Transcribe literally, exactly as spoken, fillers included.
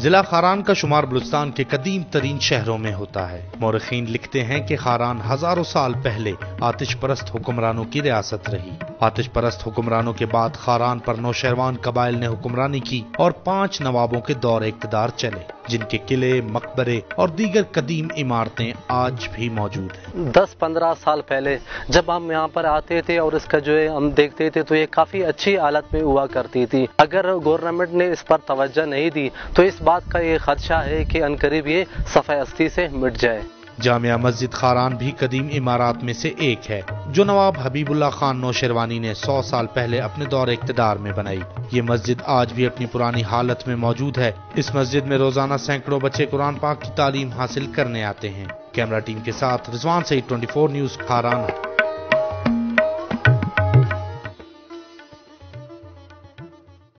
जिला खारान का शुमार बलूचिस्तान के कदीम तरीन शहरों में होता है। मौरखीन लिखते हैं कि खारान हजारों साल पहले आतिश परस्त हुक्मरानों की रियासत रही। आतिश परस्त हुक्मरानों के बाद खारान पर नौशहरवान कबाइल ने हुक्मरानी की और पांच नवाबों के दौर इक़्तिदार चले, जिनके किले, मकबरे और दीगर कदीम इमारतें आज भी मौजूद हैं। दस पंद्रह साल पहले जब हम यहाँ पर आते थे और इसका जो है हम देखते थे तो ये काफी अच्छी हालत में हुआ करती थी। अगर गवर्नमेंट ने इस पर तवज्जो नहीं दी तो इस बात का ये खदशा है कि अनकरीब ये सफ़ाई से मिट जाए। जामिया मस्जिद खारान भी कदीम इमारात में से एक है, जो नवाब हबीबुल्लाह खान नौशेरवानी ने सौ साल पहले अपने दौर इक़्तिदार में बनाई। ये मस्जिद आज भी अपनी पुरानी हालत में मौजूद है। इस मस्जिद में रोजाना सैकड़ों बच्चे कुरान पाक की तालीम हासिल करने आते हैं। कैमरा टीम के साथ रिजवान सईद, चौबीस न्यूज़, खारान।